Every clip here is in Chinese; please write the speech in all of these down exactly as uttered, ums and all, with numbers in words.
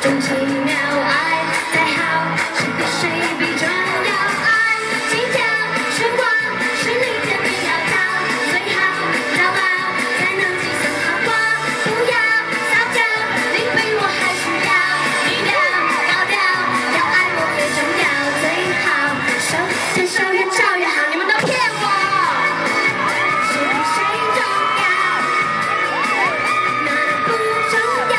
种奇妙爱，再好谁比谁比重要？爱计较是我，是你的必要到，最好到老才能计算好过。不要撒娇，你比我还需要，低调高调，要爱我最重要，最好手牵手越照越好。你们都骗我，谁比谁重要？那都不重要。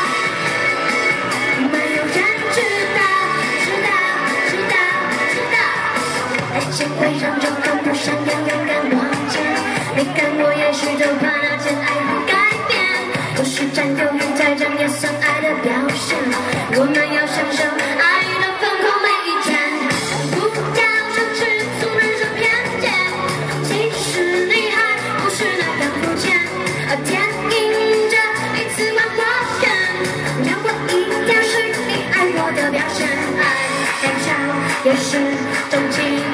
没有人知道，知道，知道，知道。爱情会让人很不想要，勇敢往前。你跟我也许都怕那件爱会改变，有时占有欲再战也算爱的表现。我们要享受爱的疯狂每一天，不要奢侈俗人生偏见。其实你还不是那样肤浅，而电影这一次让我选，让我一定是你爱我的表现。爱该笑也是种情。